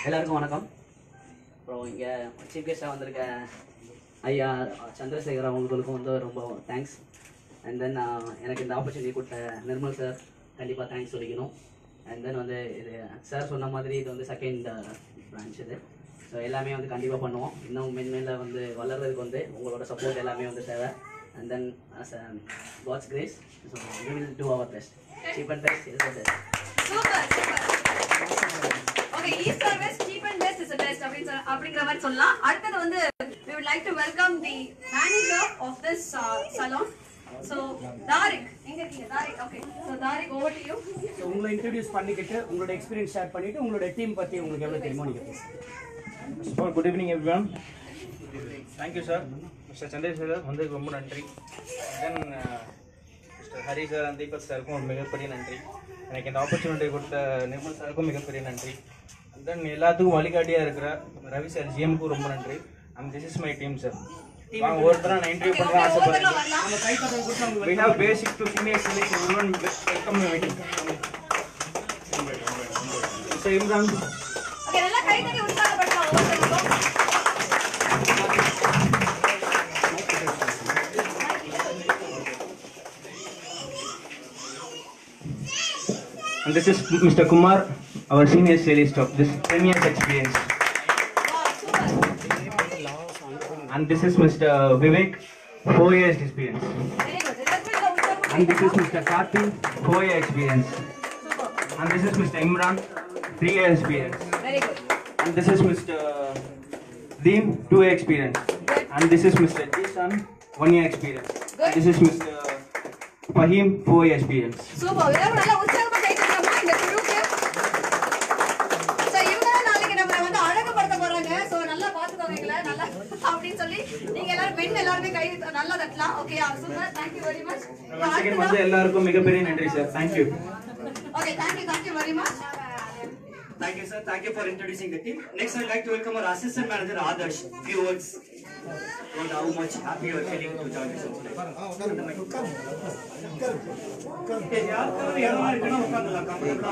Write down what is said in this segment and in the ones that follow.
எல்லாருக்கும் வணக்கம். அப்புறம் இங்கே சீஃப் கெஸ்ட்டாக வந்திருக்க ஐயா சந்திரசேகர் அவங்களுக்கும் வந்து ரொம்ப தேங்க்ஸ். அண்ட் தென் எனக்கு இந்த ஆப்பர்ச்சுனிட்டி கொடுத்த நிர்மல் சார் கண்டிப்பாக தேங்க்ஸ் சொல்லிக்கணும். அண்ட் தென் வந்து இது சார் சொன்ன மாதிரி இது வந்து செகண்ட் பிரான்ச் இது. ஸோ எல்லாமே வந்து கண்டிப்பாக பண்ணுவோம். இன்னும் மென்மேல வந்து வளர்றதுக்கு வந்து உங்களோட சப்போர்ட் எல்லாமே வந்து தேவை. And then God's grace so we will do our best. Cheap and best is the best. Okay, e-service cheap and best is the best. அப்படிங்கிற மாதிரி சொல்லலாம். அடுத்தது வந்து we would like to welcome the manager of this salon. So Darik, எங்க இருக்கீங்க Darik? Okay, so Darik, over to you. So உங்களை introduce பண்ணிக்கிட்டு உங்களோட எக்ஸ்பீரியன்ஸ் ஷேர் பண்ணிட்டு உங்களோட டீம் பத்தி உங்களுக்கு எவ்வளவு தெரியுமோ நீங்க பேசுங்க. Good evening everyone. Thank you sir. Mr. Chandrasekhar வந்ததுக்கு ரொம்ப நன்றி. Then Mr. Hari sir and Deepak sirக்கும் ஒரு மிகப்பெரிய நன்றி. எனக்கு இந்த ஆப்பர்ச்சுனிட்டி கொடுத்த நிர்மல் சாருக்கும் மிகப்பெரிய நன்றி. தென் எல்லாத்துக்கும் வழிகாட்டியாக இருக்கிற ரவி சார் ஜிஎம்க்கும் ரொம்ப நன்றி. And this is my team sir. வாங்க ஒருத்தராக நான் இன்டர்வியூ பண்ணுறேன் ஆசைப்படுறேன். We have basic to senior select everyone welcome to meeting. So Imran. Okay, நல்லா கை தட்டி உற்சாகப்படுத்துங்க ஒவ்வொருத்தருக்கும். And this is Mr. Kumar, our senior stylist of this 10 years experience. And this is Mr. Vivek, 4 years experience. And this is Mr. Karthi, 4 years experience. And this is Mr. Imran, 3 years experience. Very good. And this is Mr. Deem, 2 years experience. And this is Mr. Jason, 1 year experience. And this is Mr. Fahim, 4 years experience. Super. எல்லாரும் நல்லா உற்சாகமா கை தட்டுங்கம்மா இந்த குழுக்கு. So இவங்க நாளைக்கு நம்மள வந்து அழகுபடுத்த போறாங்க. So நல்லா பாத்துக்கோங்கங்களே நல்லா அப்படினு சொல்லி நீங்க எல்லாரும் பெண் எல்லாரும் கை நல்லா தட்டலாம். Okay super. Thank you very much. Once again வந்து எல்லாருக்கும் மிகப்பெரிய நன்றி sir. Thank you. Okay, thank you very much. Thank you sir. Thank you for introducing the team. Next I would like to welcome our assistant manager Adarsh. Few words about how much happy you are feeling to join us today. Okay, யாருக்கு யாரா இருக்கணும் உட்கார்ந்தலாம் கம்ஃபர்ட்டபிளா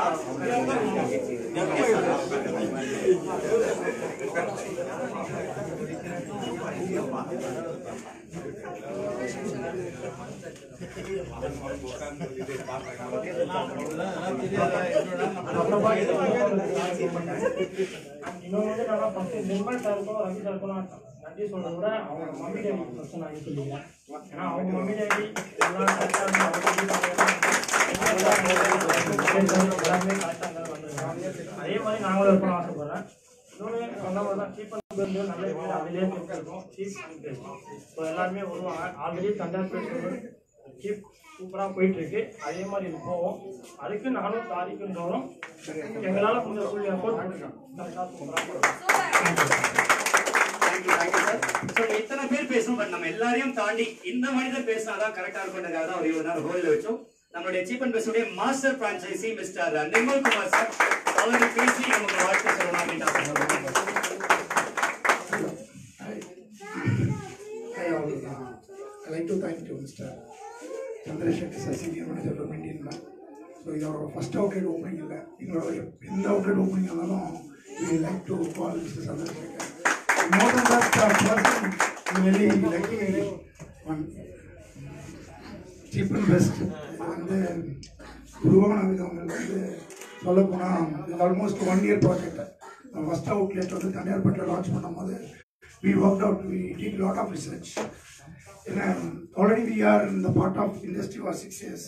இன்னொன்று நான் first Nirmal சாருக்கும் ரவி சாருக்கும் நான் நன்றி சொல்கிறத விட அவங்க மம்மி டேடி ஃபஸ்ட்டு நான் சொல்லிக்கிறேன். ஏன்னா அவங்க மம்மி டேடி எல்லாம் கரெக்டாக எல்லாமே கரெக்டாக வந்துருக்காங்க. அதே மாதிரி நாங்களும் இருக்கணும்னு ஆசைப்படுறேன். இன்னொன்று சொன்ன மாதிரி தான் சீப் அண்ட் பெஸ்ட் நல்ல பேர் அதிலே கொடுத்துருக்கோம். சீப் அண்ட் பெஸ்ட் ஸோ எல்லாருமே வருவாங்க. ஆல்ரெடி கண்டாக்ட் சீப் சூப்பராக போயிட்டுருக்கு. அதே மாதிரி இது போவோம். அதுக்கு நானும் தாரிக்குன்றோம் எங்களால் கொஞ்சம் ஃபுல் எஃபோர்ட் பண்ணிருக்கோம். இத்தனை பேர் பேசணும். பட் நம்ம எல்லாரையும் தாண்டி இந்த மனிதர் பேசினாதான் கரெக்டா இருக்கும்ன்றதுக்காக தான் ஒரு 20 நாள் ஹோல்ல வச்சோம். நம்மளுடைய சீப் அண்ட் பெஸ்ட் உடைய master franchisee mister Nirmal Kumar sir அவரை பேசி நமக்கு வாழ்த்து சொல்லணும் அப்படின்னு I like to thank you, Mr. Chandrasekhar sir, senior manager of Indian Bank. So, this is our first outlet opening. In the outlet opening, we like to call Mr. Chandrasekhar. More than that, person very lucky one. Cheap and best. And Rudran is almost 1 year project. The first outlet of the Thamizharasan launch. We worked out, we did a lot of research. Already we are in the part of industry for 6 years.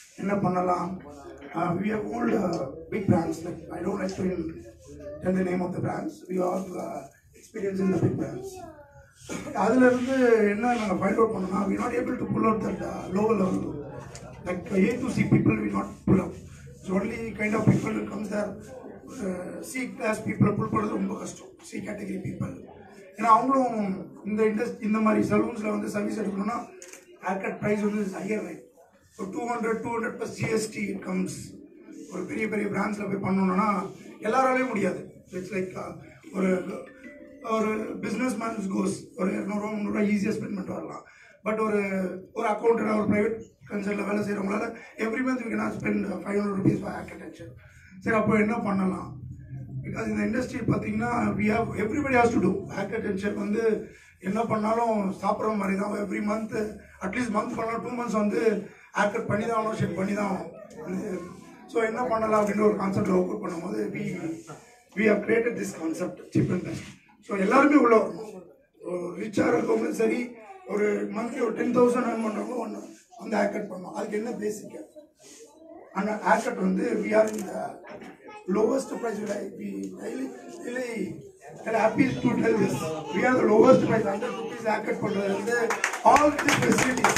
We have old big brands. Like, I don't like to tell the name of the brands. We have experience in the big brands. Find out we are not able to pull out that lower level. Like A to C people we not pull out. So only kind of people who comes there, C class people pull C category people. இந்த industry இந்த மாதிரி சலூன்ஸில் வந்து service எடுக்கணும்னா haircut price வந்து higher right. So 200 plus GST comes. ஒரு பெரிய பெரிய பிராண்ட்ஸில் போய் பண்ணணுன்னா எல்லாராலையும் முடியாது. இட்ஸ் லைக் ஒரு பிஸ்னஸ் மேன்ஸ் கோஸ் ஒரு 200-300 ஈஸியாக ஸ்பெண்ட் பண்ணிட்டு வரலாம். பட் ஒரு அக்கௌண்ட்டாக ஒரு ப்ரைவேட் கன்சர்னில் வேலை செய்கிறவங்களால every month we can not spend 500 rupees for architecture. சரி அப்போ என்ன பண்ணலாம்? Because in the industry, everybody has to do. Haircut and chef என்ன பண்ணாலும் சாப்பிட்ற மாதிரி தான். எவ்ரி மந்த் அட்லீஸ்ட் மந்த் பண்ணலாம் 2 months haircut பண்ணி தான் ஆகணும், ஷேப் பண்ணி தான் ஆகணும். ஸோ என்ன பண்ணலாம் அப்படின்ற ஒரு கான்செப்ட் ஒர்க் அவுட் பண்ணும்போது we have created this concept cheap and best. So எல்லாருமே உள்ள வரணும். ரிச்சாக இருக்கவங்களும் சரி, ஒரு மந்த்லி ஒரு 10,000 earn பண்ணுறவங்க haircut பண்ணணும். அதுக்கு என்ன பேசிக் அந்த haircut we are in the lowest price. We really happy to tell this. We are the lowest price, 100 rupees haircut பண்றது. All these facilities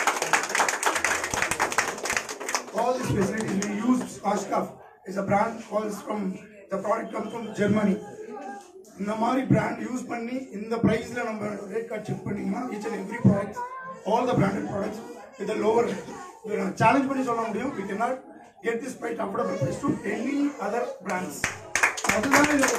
we use. Ashkaf is a brand calls from the product comes from Germany. இந்த மாதிரி brand use பண்ணி இந்த priceல நம்ம rate card check பண்ணீங்கன்னா each and every product, all the branded products with a lower challenge பண்ணி சொல்ல முடியும். We cannot get this price affordable price to any other brands. அதுதான்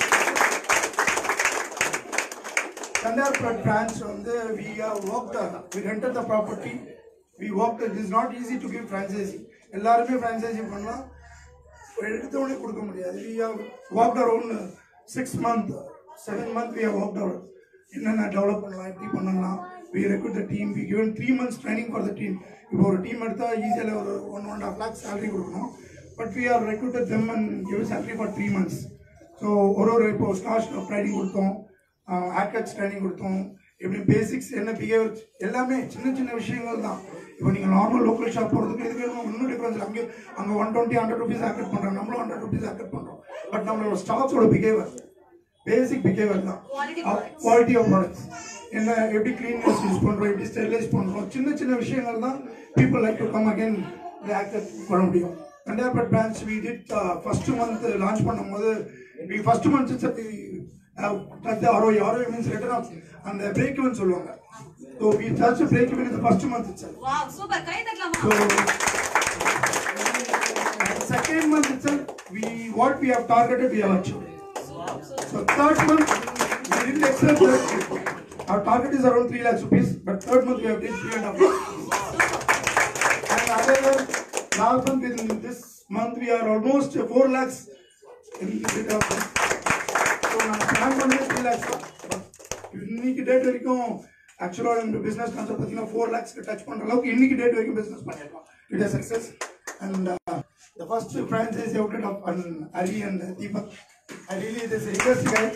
Kandarpet branch we have worked, we rented the property, we worked. It is not easy to give franchisee. எல்லாருமே franchisee பண்ணலாம், எடுத்தவனே கொடுக்க முடியாது. We have worked around 6 months, 7 months we have worked out. என்னென்ன develop பண்ணலாம், எப்படி பண்ணலாம். We recruit the team, we given 3 months training for the team. இப்போ ஒரு டீம் எடுத்தா ஈஸியாக ஒரு 1.5 lakh salary கொடுக்கணும். But we have recruited them and given salary for 3 months. So இப்போ ஸ்டார்ட் ட்ரைனிங் கொடுத்தோம், haircuts ட்ரைனிங் கொடுத்தோம். எப்படி பேசிக்ஸ் என்ன பிஹேவியர் எல்லாமே சின்ன சின்ன விஷயங்கள் தான். இப்போ நீங்கள் நார்மல் லோக்கல் ஷாப் போகிறதுக்கு இதுக்கு இன்னும் டிஃப்ரென்ஸ். அங்கே 120-100 rupees haircut பண்ணுறோம், நம்மளும் 100 rupees haircut பண்ணுறோம். பட் நம்மளோட ஸ்டாஃப்ஸோட பிஹேவியர் பேசிக் பிஹேவியர் தான். குவாலிட்டி ஆஃப் ப்ராடக்ட்ஸ் என்ன, எப்படி க்ளீன்னஸ் யூஸ் பண்ணுறோம், எப்படி ஸ்டெரிலைஸ் பண்ணுறோம், சின்ன சின்ன விஷயங்கள் தான் people like to come again haircut பண்ண முடியும். Kandarpet branch we did first month launch பண்ணும்போது we first month the Aruvi means return of and the break even சொல்லுவாங்க. So we touched the break even in the first month itself. Wow, super. Guy தட்டலாமா? So second month itself what we have targeted we have achieved. So third month we didn't accept that. Our target is around 3 lakhs rupees, but third month we have did 3.5 lakhs. And other last month in this month we are almost 4 lakhs in this of this. So நான் plan பண்ணது 3 lakhs. இன்னைக்கு date வரைக்கும் ஆக்சுவலா இந்த business concept பார்த்தீங்கன்னா 4 lakhs touch பண்ற அளவுக்கு இன்னைக்கு டேட் வரைக்கும் பிசினஸ் பண்ணிருக்கோம். It is success. And the first franchise outlet of Aruvi and Deepak. I really this industry guy.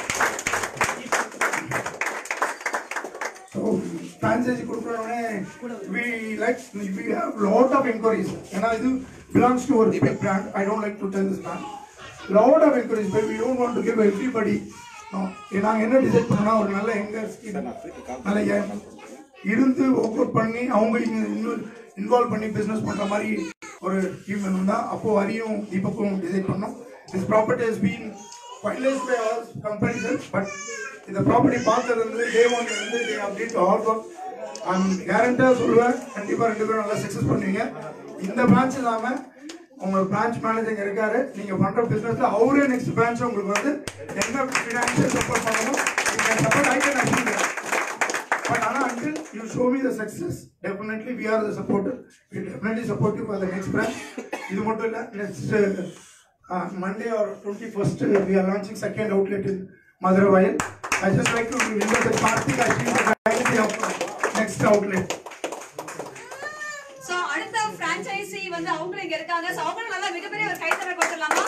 So franchise கொடுக்கறோனே we have lot of inquiries. ஏன்னா இது belongs to a big brand. I don't like to tell this brand. Lot of inquiries, but we don't want to give everybody. நாங்கள் என்ன decide பண்ணோம்னா ஒரு நல்ல எங்கர் scheme நல்ல இருந்து work out பண்ணி அவங்க இன்வால்வ் பண்ணி பிஸ்னஸ் பண்ணுற மாதிரி ஒரு டீம் வேணும் தான். அப்போது அரியும் தீபக்கும் டிசைட் பண்ணோம். This property has been finalise by all companies. But இந்த ப்ராப்பர்ட்டி பார்த்ததுலேருந்து டே ஒன்லேருந்து டே அப்டேட் ஹார்ட் ஒர்க் கேரண்டாக சொல்லுவேன். கண்டிப்பாக 2 பேரும் நல்லா சக்ஸஸ் பண்ணுவீங்க. இந்த பிரான்ச் இல்லாமல் உங்க பிரான்ச் மேனேஜர் இருக்காரு, நீங்க பண்ற பிசினஸ்ல அவரே நெக்ஸ்ட் பிரான்ச் உங்களுக்கு என்ன ஃபினான்ஷியல் சப்போர்ட் பண்ணணும் support I can achieve that. But ஆனா until you show me the success, definitely we are the supporter. We definitely support you for the next branch. இது மட்டும் இல்ல, next Monday or 21st we are launching second outlet in Mathur. I just like to invite the Karthik I think the guidance of next outlet. franchisee வந்து அவங்க இங்க இருக்காங்க. So அவங்க நல்லா மிகப்பெரிய ஒரு கைத்தட்டல் கொடுத்துடலாமா?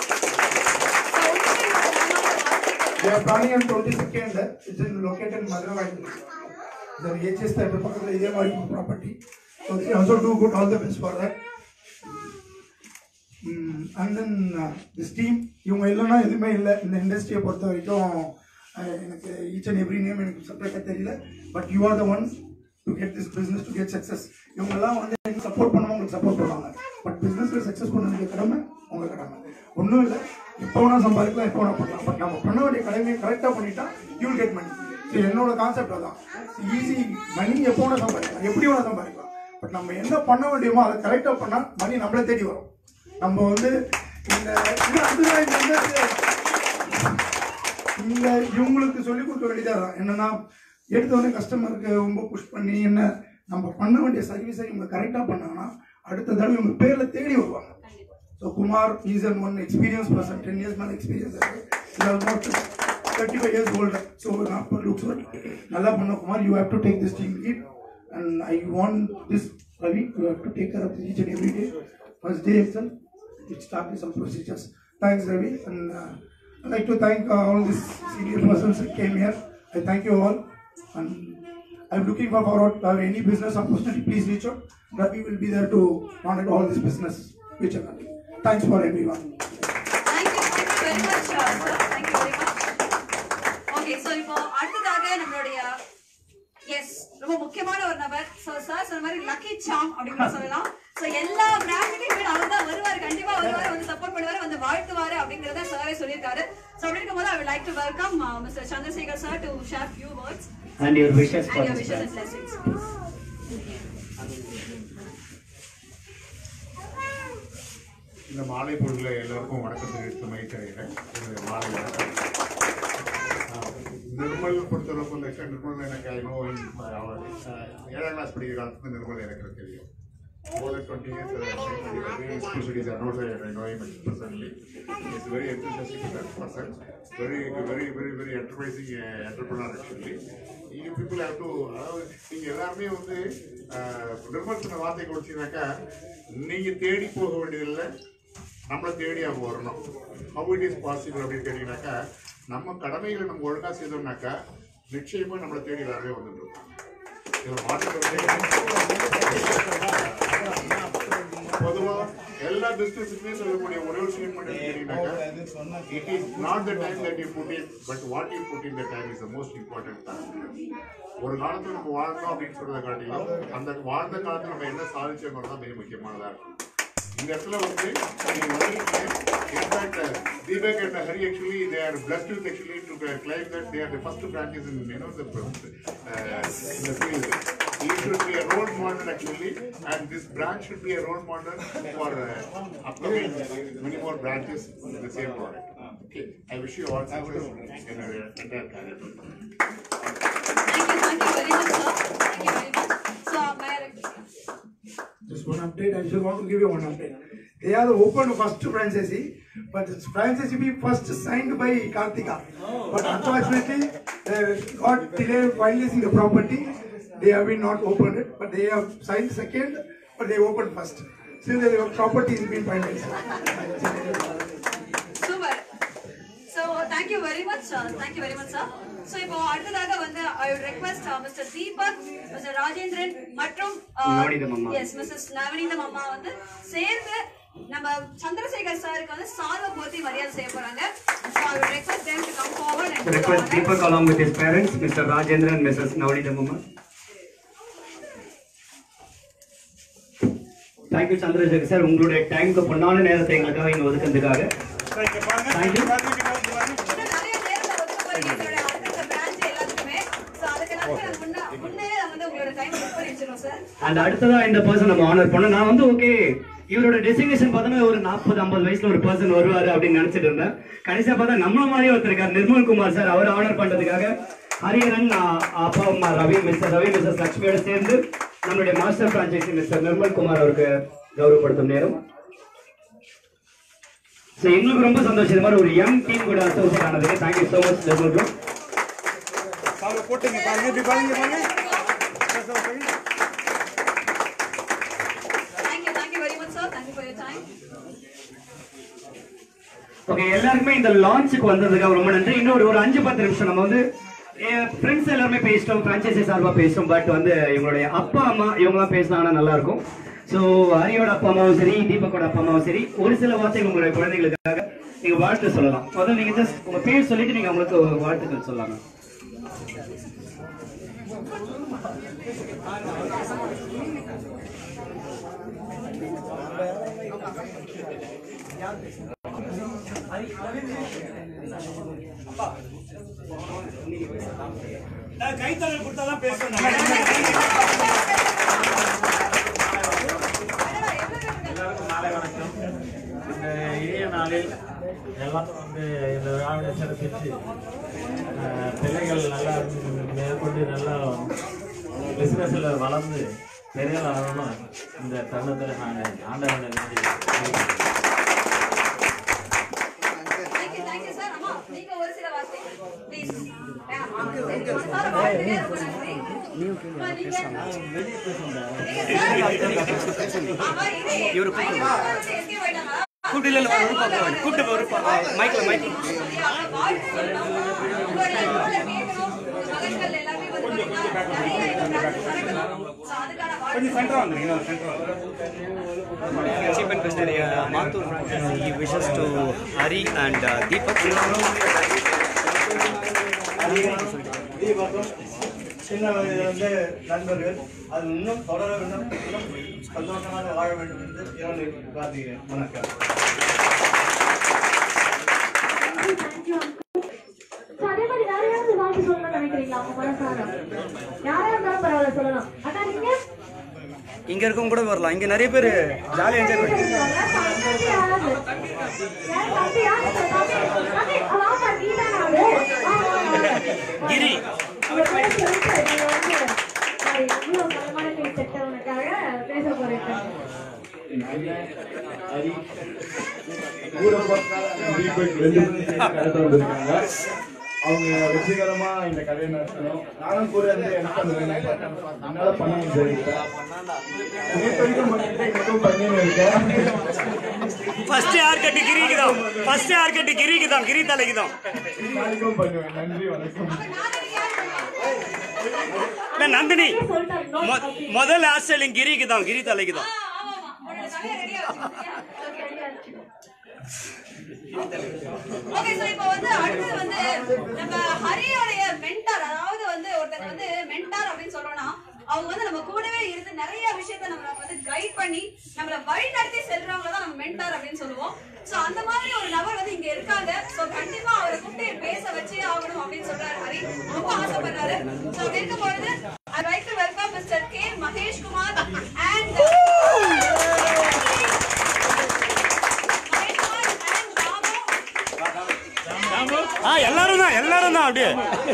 We are planning on 22nd. It's located in Mathur. The HS theater பக்கத்துல இதே மாதிரி property. So they also do good, all the best for that. And then this team இவங்க இல்லனா எதுமே இல்ல இந்த இண்டஸ்ட்ரியை பொறுத்த வரைக்கும். எனக்கு each and every name எனக்கு செப்பரேட்டா தெரியல. But you are the ones to get this business to get success. இவங்க எல்லாம் வந்து எனக்கு சப்போர்ட் பண்ணுவாங்க, உங்களுக்கு சப்போர்ட் பண்ணுவாங்க. பட் பிசினஸ்ல சக்சஸ் பண்ண வேண்டிய கடமை உங்க கடமை. ஒன்றும் இல்லை, இப்போ வேணா சம்பாதிக்கலாம், இப்போ வேணா பண்ணலாம். பட் நம்ம பண்ண வேண்டிய கடமையை கரெக்டாக பண்ணிட்டா you will get money. So என்னோட கான்செப்ட் அதான். ஈஸி மணி எப்போ வேணா சம்பாதிக்கலாம், எப்படி வேணா சம்பாதிக்கலாம். பட் நம்ம என்ன பண்ண வேண்டியமோ அதை கரெக்டாக பண்ணால் மணி நம்மளே தேடி வரும். நம்ம வந்து இந்த இவங்களுக்கு சொல்லிக் கொடுக்க வேண்டியதாக என்னன்னா, எடுத்தவொடனே கஸ்டமருக்கு ரொம்ப புஷ் பண்ணி என்ன நம்ம பண்ண வேண்டிய சர்வீஸை இவங்க கரெக்டாக பண்ணாங்கன்னா அடுத்த தடவை இவங்க பேரில் தேடி வருவாங்க. So Kumar is an one experience person, 10 years மேலே எக்ஸ்பீரியன்ஸ் இருக்குது. He's almost 35 years old. So looks good. Nalla panna Kumar, you have to take this team lead, and I want this Ravi, you have to take care of each and every day. First day itself, it started some procedures. Thanks Ravi, and I'd like to thank all these senior persons that came here. I thank you all, and I'm looking forward to have any business opportunity. Please reach out. Ravi will be there to conduct all this business. Whichever. Thanks for everyone. Thank you very much, sir. Thank you very much. Okay, so இப்போ அடுத்ததாக நம்மளுடைய S ரொம்ப முக்கியமான ஒரு நபர். So sir சொன்ன மாதிரி lucky சாம் அப்படின்னு சொல்லலாம். ஸோ எல்லா பிராண்டுக்கும் அவர் தான் வருவார், கண்டிப்பா வருவார், வந்து சப்போர்ட் பண்ணுவார், வந்து வாழ்த்துவாரு அப்படிங்கறத சாரே சொல்லியிருக்காரு. ஸோ அப்படி இருக்கும்போது I would like to welcome Mr. Chandrasekhar sir to share few words and your wishes for and blessings. இந்த மாலை பொழுதுல எல்லாருக்கும் வணக்கம் தெரிவித்து மகிழ்ச்சியடைகிறேன். மாலை வணக்கம். நிர்மல் பொறுத்தளவுக்கு லட்சம் நிர்மல் எனக்கு அவர் 7ஆம் கிளாஸ் படிக்கிற காலத்துல நிர்மல் எனக்கு தெரியும். More than 20 years especially I know him personally. He's very enthusiastic person, very enterprising entrepreneur actually. You people have to நீங்க எல்லாருமே வந்து நிர்மல் சொன்ன வார்த்தை கொடுத்தீங்கன்னாக்கா நீங்க தேடி போக வேண்டியதில்லை, நம்மளை தேடி அவங்க வரணும். ஹவு இட் இஸ் பாசிபிள் அப்படின்னு கேட்டீங்கன்னாக்கா நம்ம கடமைகளை நம்ம ஒழுங்காக செய்தோம்னாக்கா நிச்சயமா நம்மளை தேடி எல்லாருமே வந்துடும். பொதுவாக எல்லா பிஸ்னஸுக்குமே சொல்லக்கூடிய ஒரே ஒரு விஷயம் கேட்டீங்கன்னாக்கா it is not the time that you put in but what you put in the time is the most important. ஒரு காலத்தில் நம்ம வாழ்ந்தோம் அப்படின்னு சொல்றதை காட்டிலும் அந்த வாழ்ந்த காலத்தில் நம்ம என்ன சாதிச்சோங்கிறது தான் மிக முக்கியமானதாக இருக்கும். இந்த இடத்துல வந்து Deepak and Hari actually they are blessed with actually to claim that they are the first branches in the field. He should be a role model actually, and this branch should be a role model for upcoming many more branches in the same product. Okay, I wish you all success in your entire career. Thank you very much, sir. Thank you very much. So, just one update. I just want to give you one update. They are the open first franchisee, but this franchisee be first signed by Karthika. But unfortunately, they got delayed finalizing the property. They have been not opened it, but they have signed second, but they opened first. Still, the property is being finalized. Super. So, thank you very much, sir. Thank you very much, sir. So, இப்போ அடுத்ததாக வந்து I would request Mr. Deepak, Mr. Rajendran மற்றும் yes, Mrs. Navinindam அம்மா வந்து சேர்ந்து நம்ம சந்திரசேகர் சாருக்கு வந்து சால்வை போத்தி மரியாதை செய்ய போறாங்க. So, I would request them to come forward and request Deepak along with his parents, Mr. Rajendran and Mrs. Navinindam அம்மா. Thank you Chandrasekhar sir, உங்களுடைய டைம்க்கு பொன்னான நேரத்தை எங்களுக்காக இங்க ஒதுக்குனதுக்காக. Thank you. And அடுத்ததா இந்த பர்சன் நம்ம ஆனர் பண்ண நான் வந்து ஓகே இவரோட டெசிக்னேஷன் பார்த்தா ஒரு 40-50 வயசுல ஒரு பர்சன் வருவாரு அப்படின்னு நினைச்சிட்டு இருந்தேன். கடைசியா பார்த்தா நம்மள மாதிரியே ஒருத்தர் இருக்கார், நிர்மல் குமார் சார். அவர் ஆனர் பண்றதுக்காக ஹரிஹரன் அப்பா அம்மா ரவி மிஸ்ஸஸ் லட்சுமியோட சேர்ந்து நம்மளுடைய master franchisee mister Nirmal Kumar அவருக்கு கௌரவப்படுத்தும் நேரம். எங்களுக்கு ரொம்ப சந்தோஷம் இது மாதிரி ஒரு யங் டீம் கூட அசோசியேட் ஆனதுக்கு. Thank you so much Nirmal bro. Thank you very much, sir. Thank you for your time. Okay, எல்லாருக்குமே இந்த லான்ச்சுக்கு வந்ததுக்காக ரொம்ப நன்றி. இன்னொரு ஒரு 5-10 நிமிஷம் நம்ம வந்து ஃப்ரெண்ட்ஸ் எல்லாருமே பேசிட்டோம், ஃப்ரான்ச்சைசி சார்பாக பேசிட்டோம். பட் வந்து இவங்களுடைய அப்பா அம்மா இவங்கெல்லாம் பேசினாங்கன்னா நல்லா இருக்கும். ஸோ ஹரியோட அப்பா அம்மாவும் சரி, தீபக்கோட அப்பா அம்மாவும் சரி, ஒரு சில வார்த்தைகள் உங்களுடைய குழந்தைகளுக்காக நீங்க வாழ்த்து சொல்லலாம். முதல்ல நீங்க ஜஸ்ட் உங்க பேர் சொல்லிட்டு நீங்க அவங்களுக்கு வாழ்த்துக்கள் சொல்லலாம். கைத்தறல் கொடுத்தாதான் பேசுவேன். எல்லாருக்கும் மாலை வணக்கம். இந்த இனிய நாளில் எல்லாரும் வந்து இந்த விழாவினை சிறப்பித்து பிள்ளைகள் நல்லா மேற்கொண்டு நல்லா பிஸ்னஸில் வளர்ந்து பெரிய ஆகணும். இந்த தருணத்தில் நாங்கள் ஆண்டவனை மனசார வாழ்த்துங்க. ரொம்ப நன்றி. Mathur, he wishes to Hari and Deepak. சின்ன வயதிலிருந்து நண்பர்கள் அது இன்னும் தொடர வேண்டும், இன்னும் சந்தோஷமாக வாழ வேண்டும் என்று இறைவனை பிரார்த்திக்கிறேன். வணக்கம். அதே மாதிரி வேற யாராவது வாழ்த்து சொல்லணும்னு நினைக்கிறீங்களா? உங்க மனசார யாரா இருந்தாலும் பரவாயில்ல சொல்லலாம். அண்ணா நீங்க இங்க இருக்கவங்க கூட வரலாம். இங்க நிறைய பேர் ஜாலியா என்ஜாய் பண்ணுவாங்க. கிரி அவங்க வெற்றிகரமா இந்த கதையை நடத்தணும். நானும் கூட இருந்து எனக்கு அந்த என்னால பண்ண முடியல. ஃபர்ஸ்ட் யார் கட்டி கிரிக்கு தான். ஃபர்ஸ்ட் யார் கட்டி கிரிக்கு தான். கிரி தலைக்கு தான். பண்ணுவேன். நன்றி, வணக்கம். நந்தினி முதல் ஆஸ்திரேலியன் கிரிக்கு தான். கிரி தலைக்கு தான். ஓகே சோ இப்போ வந்து அடுத்து வந்து நம்ம ஹரியோடைய மென்டார், அதாவது வந்து ஒருத்தர் வந்து மென்டார் அப்படின்னு சொல்றோம்னா அவங்க வந்து நம்ம கூடவே இருந்து நிறைய விஷயத்த நம்மள வந்து கைட் பண்ணி நம்மள வழி நடத்தி செல்றவங்க தான் நம்ம மென்டார் அப்படின்னு சொல்லுவோம். சோ அந்த மாதிரி ஒரு நபர் வந்து இங்க இருக்காங்க. சோ கண்டிப்பா அவரை கூப்பிட்டு பேச வச்சே ஆகணும் அப்படின்னு சொல்றாரு ஹரி. ரொம்ப ஆசைப்படுறாரு. சோ இருக்கும் பொழுது I like to welcome Mr. K. Mahesh Kumar and எல்லாரும் தான் அப்படியே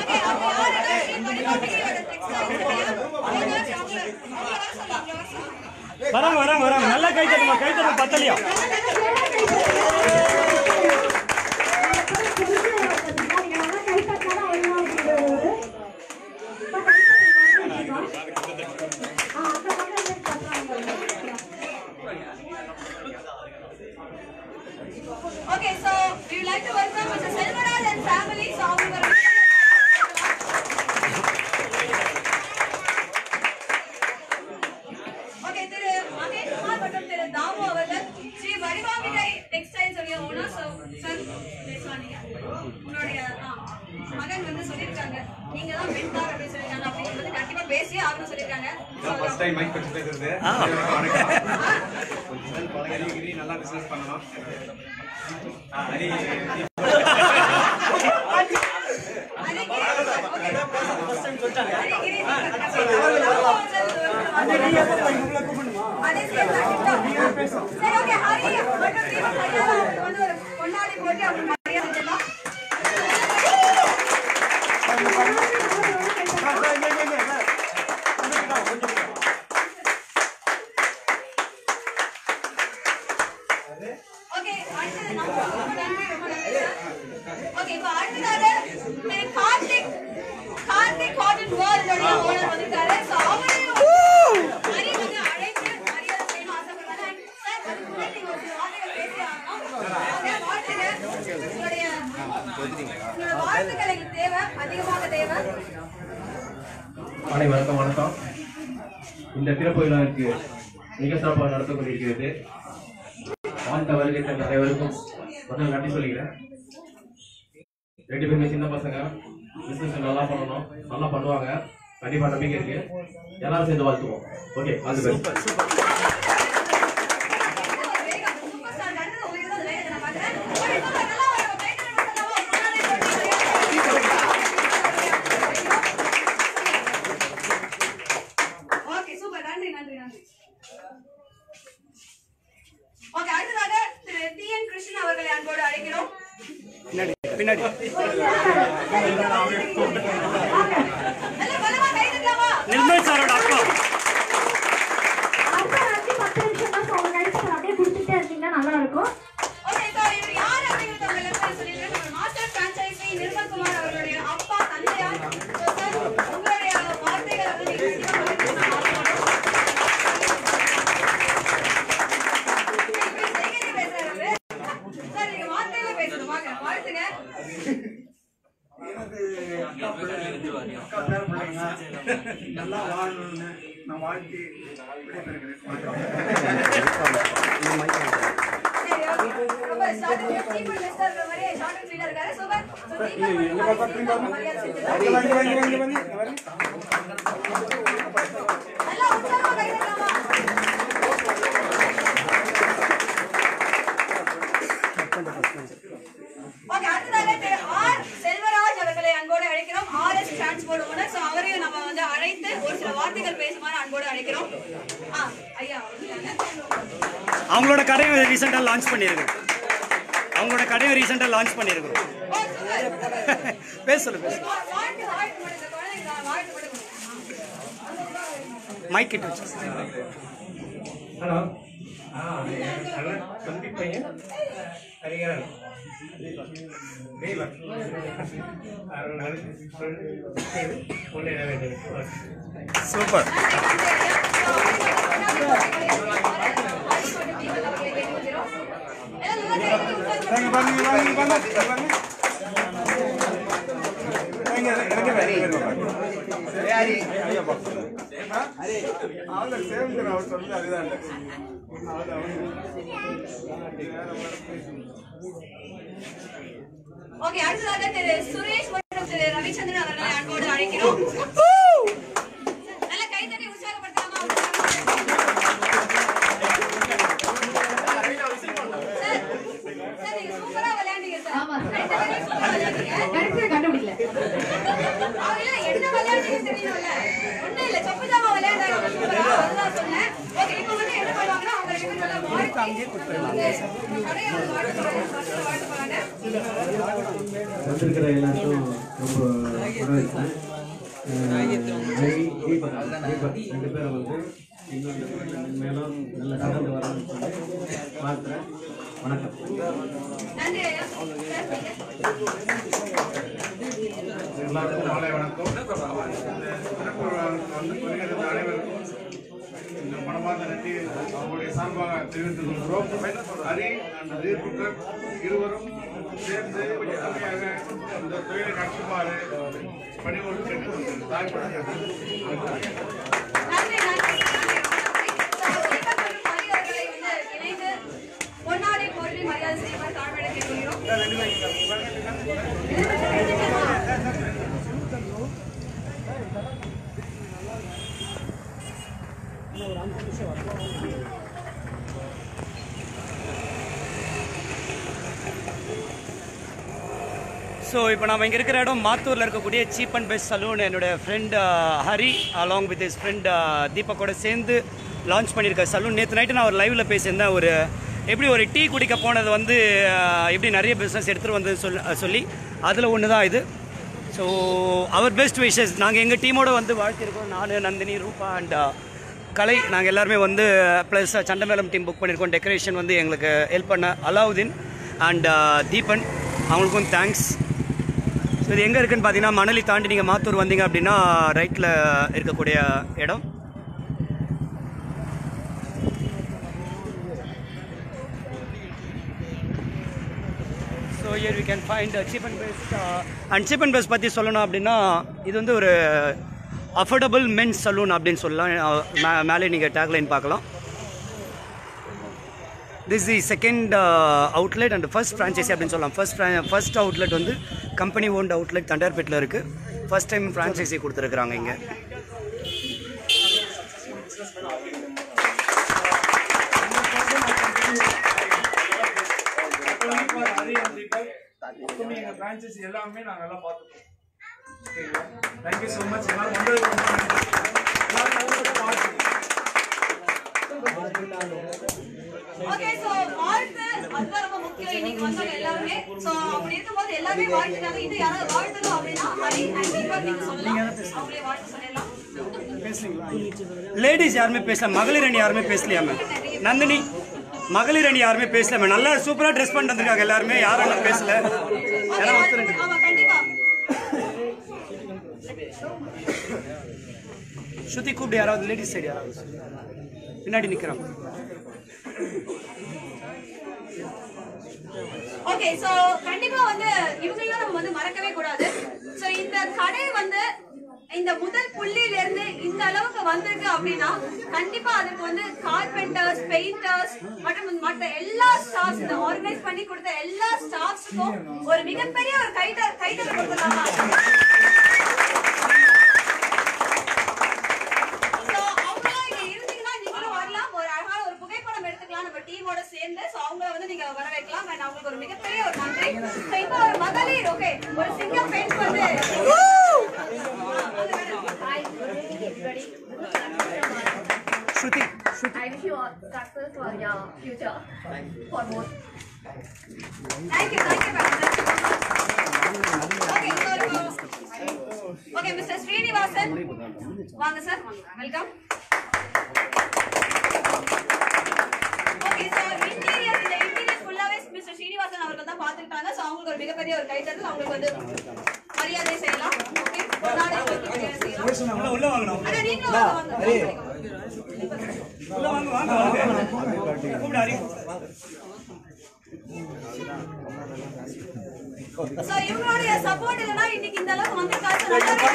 வராங்க. நல்லா கை தட்டுமா பத்தலையா? Okay, so we would like to welcome Mr. Selvaraj and family. So okay, திரு மகேஷ் குமார் மற்றும் திரு தாமு அவர்கள் ஸ்ரீ வடிவாமிடை டெக்ஸ்டைல்ஸ் உடைய ஓனர். So சார் பேசலாம். நீங்க உங்களுடைய மகன் வந்து சொல்லிருக்காங்க நீங்க தான் மென்டார் அப்படி சொல்லிருக்காங்க. அப்படி வந்து கண்டிப்பா பேசியே ஆகணும் சொல்லிருக்காங்க. ஃபர்ஸ்ட் டைம் மைக் பத்தி பேசுறது. கொஞ்சம் பழகி நல்லா பிசினஸ் பண்ணனும். ஹரி பொன்னாடி போட்டு அப்படி மரியாதை செஞ்சலாம். கார்த்திக் காட்டன் வேர்ல்ட் உடைய ஓனர் வந்திருக்காரு. சோ அவரையும் ஹரி வந்து அழைத்து மரியாதை செய்யணும் ஆசைப்படுறாங்க. சார் அதுக்கு முன்னாடி நீங்க ஒரு சில வார்த்தைகள் பேசி ஆகணும். உங்களுடைய வாழ்த்துக்கள் எங்களுக்கு தேவை, அதிகமாக தேவை. வணக்கம். இந்த திறப்பு விழாவிற்கு மிக சிறப்பாக நடத்தக் கொண்டிருக்கிறது. வாழ்ந்த வருகை அனைவருக்கும் முதல் நன்றி சொல்லிக்கிறேன். 2 பேருமே சின்ன பசங்க, பிசினஸ் நல்லா பண்ணணும், நல்லா பண்ணுவாங்க, கண்டிப்பா நம்பிக்கை இருக்கு. எல்லாரும் சேர்ந்து வாழ்த்துவோம். Okay, all the best. Okay, அடுத்ததாக திரு டி.என். கிருஷ்ணன் அவர்களை அன்போடு அழைக்கிறோம். பின்னாடி நிர்மல் சாரோட அப்பா. நல்லா இருக்கும். ஓகே, சோ இவர் யார் அப்படிங்கறத உங்களுக்கு சொல்லிடுறேன். நம்ம மாஸ்டர் பிரான்சைசி நிர்மல் குமார் அவர்களுடைய அப்பா, தந்தையார் அக்கா பேர பிள்ளைங்க நல்லா வாழணும்னு நான் வாழ்த்தி செல்வராஜ் அவர்களை அன்போடு அழைக்கிறோம். RS transport owner. சோ அவரையும் நம்ம வந்து அழைத்து ஒரு சில வார்த்தைகள் பேசுமாறு அன்போடு அழைக்கிறோம். ஐயா அவங்களோட கடையை ரீசெண்டா லான்ச் பண்ணிருக்கோம். பேசு மைக் கிட்ட வச்சு. ஹலோ தம்பி பையன் ஹரிகரன் சூப்பர். ஓகே, அடுத்ததாக திரு சுரேஷ் மற்றும் திரு ரவிச்சந்திரன் அவர்களை அன்போடு அழைக்கிறோம். நல்ல கைத்தட்டி உற்சாகப்படுத்தலாமா? சார் நீங்க சூப்பரா விளையாண்டீங்க சார். ஆமா கைத்தட்டி சூப்பரா விளையாண்டீங்க. கரெக்ட்டா கண்டுபிடிக்கல. அவங்கள என்ன விளையாண்டீங்க தெரியல. ஒண்ணே இல்ல செப்புதாமா விளையாண்டாங்க சூப்பரா. அதுதான் சொன்னேன். ஓகே, இப்போ வந்து என்ன பண்ணுவாங்கன்னா அவங்க ரெண்டு பேரும் நல்லா வாழ்த்தி அங்கேயே கொடுத்துறாங்க. கடையை வாழ்த்து போறாங்க. வந்திருக்கிற எல்லாருக்கும் ரொம்ப வரவேற்கிறேன். தீபக் ரெண்டு பேரும் வந்து இன்னொன்று மேலும் நல்ல சிறந்து வரணும்னு சொல்லி பார்க்குறேன். வணக்கம். எல்லாருக்கும் மாலை வணக்கம். அனைவருக்கும் இந்த மனமார்ந்த நன்றி அவங்களுடைய சார்பாக தெரிவித்துக் கொள்கிறோம். ஹரி அண்ட் தீபக் இருவரும் சேர்ந்து முழுமையாக இந்த தொழிலை நடத்துமாறு பணிவோடு கேட்டுக்கொள்கிறேன். பொன்னாடை போற்றி மரியாதை செய்வார் தாழ்மையை கேட்கிறோம். ஸோ இப்போ நம்ம இங்கே இருக்கிற இடம் மாத்தூரில் இருக்கக்கூடிய சீப் அண்ட் பெஸ்ட் சலூன். என்னோட friend Hari along with his friend தீபக்கோட சேர்ந்து லான்ச் பண்ணியிருக்க சலூன். நேற்று நைட்டு நான் ஒரு லைவில் பேசியிருந்தேன். ஒரு எப்படி ஒரு டீ குடிக்க போனது வந்து எப்படி நிறைய பிஸ்னஸ் எடுத்துகிட்டு வந்து சொல்லி அதில் ஒன்று தான் இது. ஸோ அவர் பெஸ்ட் விஷஸ் நாங்கள் எங்கள் டீமோடு வந்து வாழ்த்திருக்கோம். நான், நந்தினி, ரூபா அண்ட் கலை நாங்கள் எல்லாருமே வந்து ப்ளஸ் சண்டமேளம் டீம் புக் பண்ணியிருக்கோம். டெக்கரேஷன் வந்து எங்களுக்கு ஹெல்ப் பண்ண அலாவுதீன் அண்ட் தீபன், அவங்களுக்கும் தேங்க்ஸ். ஸோ இது எங்கே இருக்குதுன்னு பார்த்தீங்கன்னா மணலி தாண்டி நீங்கள் மாத்தூர் வந்தீங்க அப்படின்னா ரைட்டில் இருக்கக்கூடிய இடம். So here we can find cheap and best. And cheap and best பற்றி சொல்லணும் அப்படின்னா இது வந்து ஒரு அஃபோர்டபுள் மென்ஸ் சலூன் அப்படின்னு சொல்லலாம். மேலே நீங்கள் டேக்லைன் பார்க்கலாம். This the second outlet and first franchisee அப்படின்னு சொல்லலாம். ஃபர்ஸ்ட் அவுட்லெட் வந்து கம்பெனி ஓன்ட் அவுட்லெட் தண்டார்பேட்டில் இருக்குது. ஃபர்ஸ்ட் டைம் ஃப்ரான்ச்சைசி கொடுத்துருக்குறாங்க இங்கே. எங்கள் ஃப்ரான்ச்சைசி எல்லாமே நாங்கள் எல்லாம் பார்த்துப்போம். Thank you so much. எல்லாரும் வந்ததுக்கு ரொம்ப நன்றி. ஓகே, சோ வாழ்த்து அதுதான் ரொம்ப முக்கியம். இன்னைக்கு வந்தவங்க எல்லாருமே சோ அப்படி இருக்கும்போது எல்லாமே வாழ்த்துறாங்க. இது யாராவது வாழ்த்தணும் அப்படின்னா ஹரி அண்ட் தீபக் நீங்க சொல்லலாம். அவங்களே வாழ்த்து சொல்லலாம். லேடிஸ் யாருமே பேசல, மகளிர் அணி யாருமே பேசலையாமே. நந்தினி மகளிர் அணி யாருமே பேசலாமே. நல்லா சூப்பரா ட்ரெஸ் பண்ணிட்டு வந்திருக்காங்க எல்லாருமே. யாரும் பேசல. ஆமா கண்டிப்பா. ஸ்ருதி கூப்பிட்டு யாராவது லேடிஸ் சைடு யாராவது பின்னாடி நிக்கிறாங்க. ஓகே, சோ கண்டிப்பா வந்து இவங்களையும் நம்ம வந்து மறக்கவே கூடாது. சோ இந்த கடை வந்து இந்த முதல் புள்ளியில இருந்து இந்த அளவுக்கு வந்திருக்கு அப்படின்னா கண்டிப்பா அதுக்கு வந்து கார்பெண்டர்ஸ், பெயிண்டர்ஸ் மற்றும் மற்ற எல்லா ஸ்டாஃப்ஸ், இந்த ஆர்கனைஸ் பண்ணி கொடுத்த எல்லா ஸ்டாஃப்ஸுக்கும் ஒரு மிகப்பெரிய ஒரு கைதட்டல் கொடுக்கலாமா? நம்ம டீமோட சேர்ந்து அவங்கள வந்து நீங்க வர வைக்கலாம். அண்ட் அவங்களுக்கு ஒரு மிகப்பெரிய ஒரு நன்றி. இப்போ ஒரு மகளிர் ஓகே ஒரு சிங்கம் பெண் வந்து I wish you all success for your future. For both. Thank you okay Mr. Srinivasan வாங்க சார், வெல்கம். Okay sir, interior ஃபுல்லாவே Mr. Srinivasan அவர்கள் தான் பாத்துட்டாங்க. சோ அவங்களுக்கு ஒரு மிகப்பெரிய ஒரு கைதட்டல், அவங்களுக்கு வந்து மரியாதை செய்யலாம். ஓகே கொண்டாடி மரியாதை செய்யலாம். உள்ள வாங்கணும். அட நீங்க வாங்க. உள்ள வாங்க வாங்க. கூப்பிடு ஹரி. சோ இவங்களுடைய சப்போர்ட் இல்லனா இன்னைக்கு இந்த அளவுக்கு வந்து காசு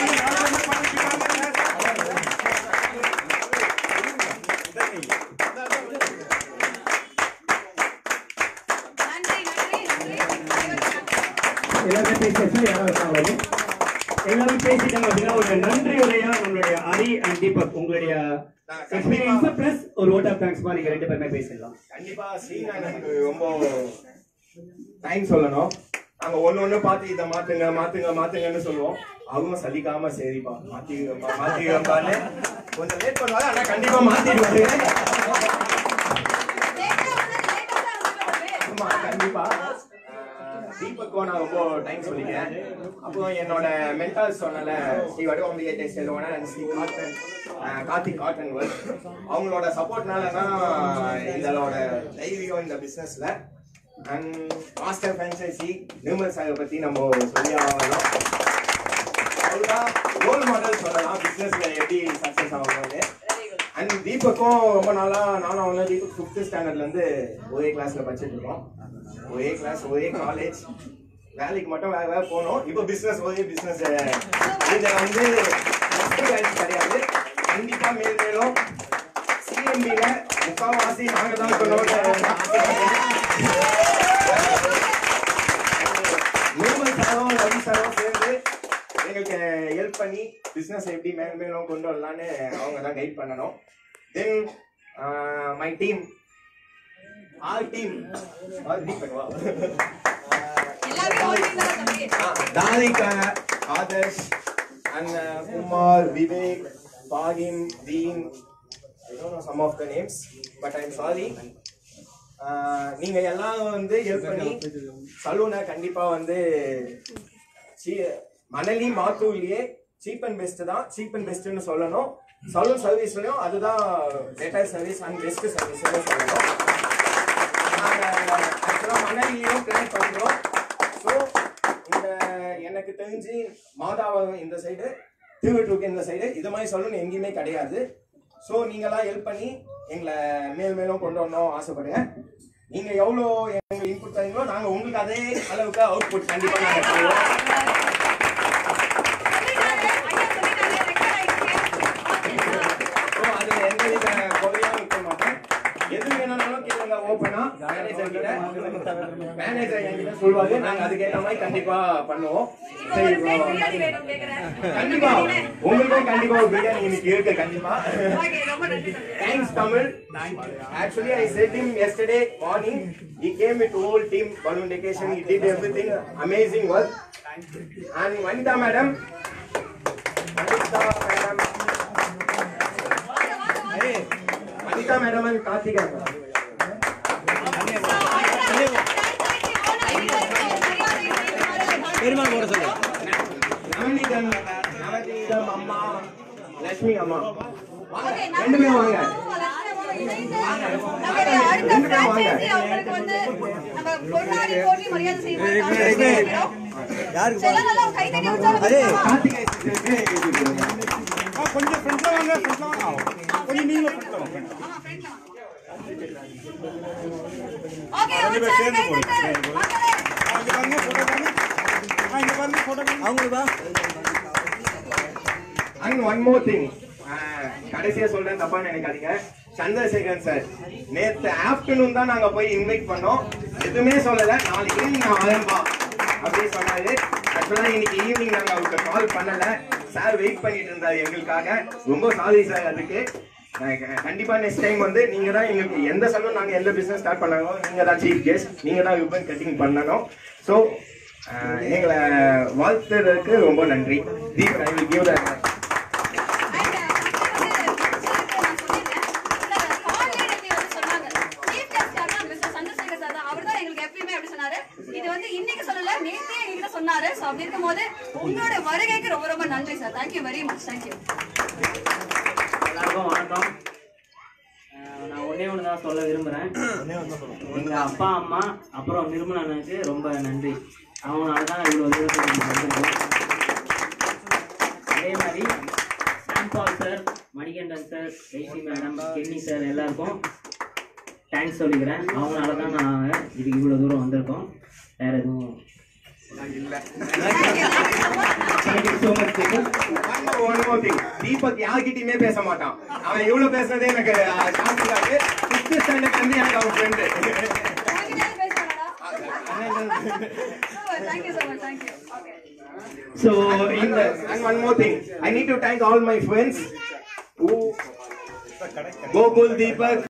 எல்லாரும் பேசிட்டாங்க அப்படின்னா ஒரு நன்றி உரையா நம்மளுடைய ஹரி அண்ட் தீபக் உங்களுடைய எக்ஸ்பீரியன்ஸ் பிளஸ் ஒரு ஓட் ஆஃப் தேங்க்ஸ் நீங்க ரெண்டு பேருமே பேசிடலாம். கண்டிப்பா சீனா எனக்கு ரொம்ப டைம் சொல்லணும். நாங்க ஒண்ணு பார்த்து இதை மாத்துங்கன்னு சொல்லுவோம். அவங்க சலிக்காம சரிப்பா மாத்திப்பான்னு கொஞ்சம் லேட் பண்ணுவாங்க. ஆனா கண்டிப்பா மாத்திடுவாரு. கண்டிப்பா தீபக்கும் நான் ரொம்ப டைம் சொல்லிக்கிறேன். அப்போ என்னோட மென்டார்ஸ் சொன்னால கார்த்திக் காட்டன் ஒர்க் அவங்களோட சப்போர்ட்னால தான் இதோட தைரியம் இந்த பிசினஸ்ல. அண்ட் மாஸ்டர் ஃப்ரான்ச்சைசி நிர்மல் சாரை பத்தி நம்ம சொல்லி ஆகணும். அதுதான் ரோல் மாடல் சொல்லலாம் பிசினஸ்ல எப்படி சக்சஸ் ஆகணும்னு. அண்ட் தீபக்கும் ரொம்ப நாளா நானும் அவங்க தீபக் 5th ஸ்டாண்டர்ட்ல இருந்து ஒரே கிளாஸ்ல படிச்சுட்டு இருக்கோம். ஒரே கிளாஸ் ஒரே காலேஜ், வேலைக்கு மட்டும் வேற போனோம். இப்போ பிசினஸ் ஒரே பிசினஸ். இதுல வந்து கிடையாது. கண்டிப்பா மேலும் சிஎம்பில முக்கால்வாசி நாங்க தான் நிர்மல் சாரும் ரவி சாரும் சேர்ந்து எங்களுக்கு ஹெல்ப் பண்ணி பிசினஸ் எப்படி மேலும் கொண்டு வரலான்னு அவங்க தான் கைட் பண்ணணும். Then my team Dalika, Adarsh, and Kumar, Vivek, Fagim, Dean. I don't know some of the names, but I'm sorry. நீங்க எல்லாம் வந்து ஹெல்ப் பண்ணி சலூனை கண்டிப்பா வந்து மணலி மாத்தூர்லயே சீப் அண்ட் பெஸ்ட் தான். சீப் அண்ட் பெஸ்ட்னு சொல்லணும். சலூன் சர்வீஸ்லயும் அதுதான் பெட்டர் சர்வீஸ் அண்ட் பெஸ்ட் சர்வீஸ்னு சொல்லணும். மணலியும் பிளான் பண்றோம். ஸோ இந்த எனக்கு தெரிஞ்சு மாதாவரம் இந்த சைடு, திருவட்டூருக்கு இந்த சைடு இது மாதிரி சொல்லணும் எங்கேயுமே கிடையாது. ஸோ நீங்களாம் ஹெல்ப் பண்ணி எங்களை மேலும் கொண்டு வரணும் ஆசைப்படுறேன். நீங்க எவ்வளோ எங்களுக்கு இன்புட் தரீங்களோ நாங்கள் உங்களுக்கு அதே அளவுக்கு அவுட்புட் கண்டிப்பாக நாங்கள் பண்ணுவோம். அது எந்த வித குறையாம இருக்க மாட்டேன். எது வேணாலும் கேளுங்க ஓப்பனா. மேனேஜர் என்கிட்ட சொல்லுவாங்க. நாங்க அதுக்கேற்ற மாதிரி கண்டிப்பா பண்ணுவோம். கண்டிப்பா உங்களுக்கும் கண்டிப்பா ஒரு பிரியாணி இன்னைக்கு இருக்கு. கண்டிப்பா thanks Tamil. Actually I said him yesterday morning. He came with whole team balloon decoration. He did everything amazing work. And Vanita madam and Karthika அம்மா லட்சுமி அம்மா ரெண்டு பேரும் வாங்க. கொஞ்சம் ஃப்ரெண்ட்ல வாங்க. கொஞ்சம் நீங்க ஃப்ரெண்ட்ல வாங்க. ஓகே சேர்ந்து போடுங்க. அங்க பாருங்க போட்டோ பாருங்க. இங்க பாருங்க போட்டோ பாருங்க. அவங்களுக்கு வா. அண்ட் ஒன் மோர் திங், கடைசியா சொல்றேன், தப்பா நினைக்காதீங்க. சந்திரசேகரன் சார் நேற்று ஆஃப்டர்நூன் தான் நாங்க போய் இன்வைட் பண்ணோம், எதுவுமே சொல்லல. நாளைக்கு ஈவினிங் நான் வரேன்பா அப்படின்னு சொன்னாரு. ஆக்சுவலா இன்னைக்கு ஈவினிங் நாங்க அவருக்கு கால் பண்ணல, சார் வெயிட் பண்ணிட்டு இருந்தாரு எங்களுக்காக. ரொம்ப சாரி சார். அதுக்கு கண்டிப்பா நெக்ஸ்ட் டைம் வந்து நீங்க தான் எங்களுக்கு எந்த சலூன் நாங்க எந்த பிசினஸ் ஸ்டார்ட் பண்ணாங்களோ நீங்க தான் சீஃப் கெஸ்ட், நீங்க தான் ரிப்பன் கட்டிங் பண்ணணும். ஸோ எங்களை வாழ்த்துறதுக்கு ரொம்ப நன்றி. Deep, I will give the இது வந்து இன்னைக்கு சொல்லல, நேத்தே என்கிட்ட சொன்னாரு. சோ அப்படி இருக்கும்போது உங்களோட வருகைக்கு ரொம்ப ரொம்ப நன்றி sir. Thank you very much. Thank you. எல்லாருக்கும் வணக்கம். நான் ஒண்ணே ஒன்று தான் சொல்ல விரும்புகிறேன். எங்கள் அப்பா அம்மா அப்புறம் நிர்மலா அண்ணனுக்கு ரொம்ப நன்றி. அவங்களால தான் இவ்வளோ தூரத்துக்கு வந்திருக்கோம். அதே மாதிரி Sam Paul sir, Manikandan sir, Jaisi madam, Kenny sir எல்லாருக்கும் தேங்க்ஸ் சொல்லிக்கிறேன். அவங்களால தான் நாங்கள் இதுக்கு இவ்வளோ தூரம் வந்திருக்கோம். வேற எதுவும் தீபக் யார்கிட்டயுமே பேச மாட்டான். அவன் இவ்வளவு பேசுறதே எனக்கு ஷாக்கிங்காக. 5th ஸ்டாண்டர்ட் வந்து எனக்கு அவன் friend. Thank you so much. Thank you. Okay. So and one more thing, I need to thank all my friends who Gokul, Deepak,